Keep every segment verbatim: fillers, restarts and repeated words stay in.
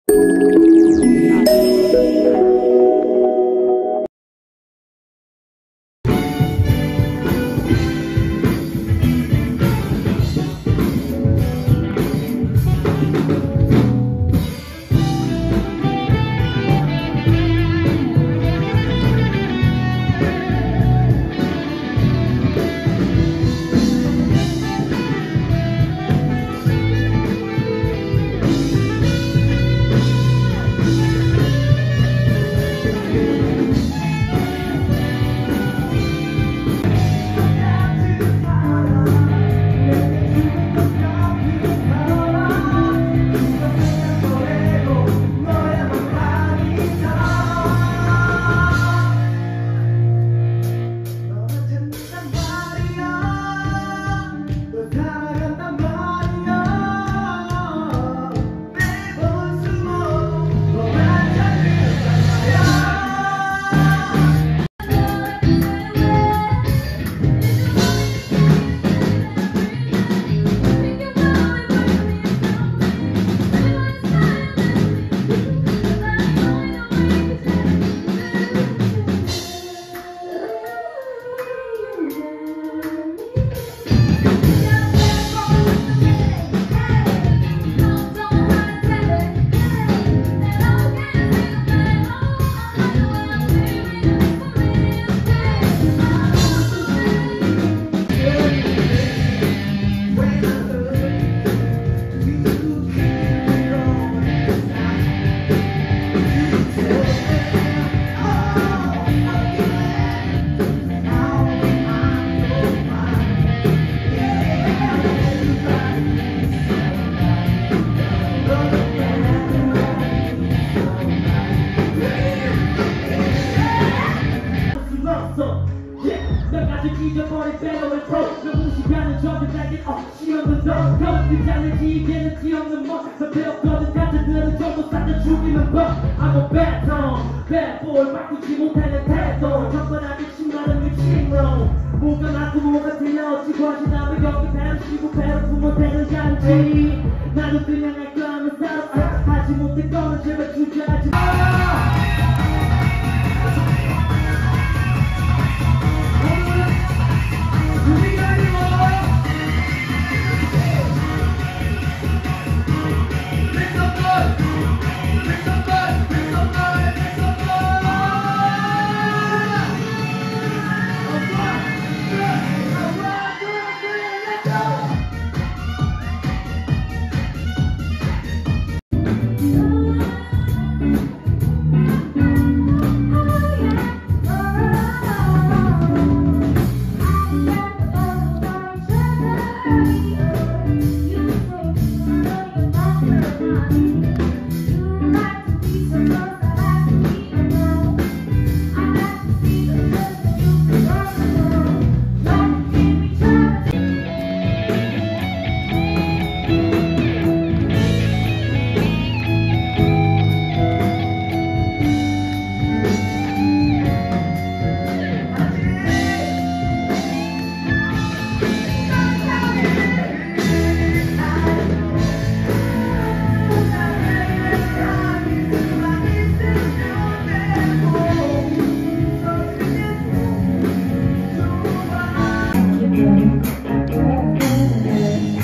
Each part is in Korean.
잊어버린 배너의 프로 너무 시간은 저들에게 없이없는 너 그것이 잘는지 이게는지 없는 뭐 선배였거든 가짜들은 전부 싹다 죽이는 법 I'm a bad song bad boy 바꾸지 못하는 태도 적반하게 신나는 미친놈 뭐가 맞고 뭐가 틀려 어찌 거짓하면 여기 배로 쉬고 배로 부모 되는 잔지 나도 그냥 할 거 하면 살았어 하지 못할 거는 제발 주저하지 마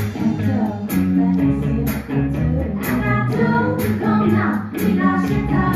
I got to go now. We got shit done.